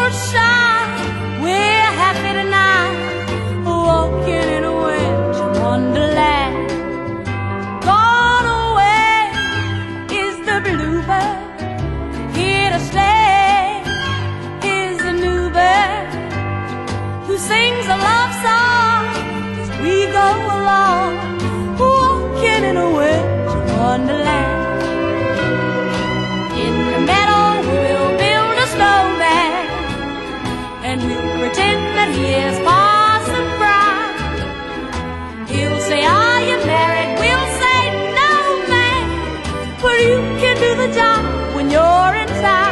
shine. We're happy tonight, walking in a winter wonderland. Gone away is the bluebird, here to stay is the new bird, who sings a love song as we go along, walking in a winter wonderland. In the meadow we'll build a snowman, and we'll pretend that he is Parson Brown. He'll say, are you married? We'll say, no, man, but you can do the job when you're in town.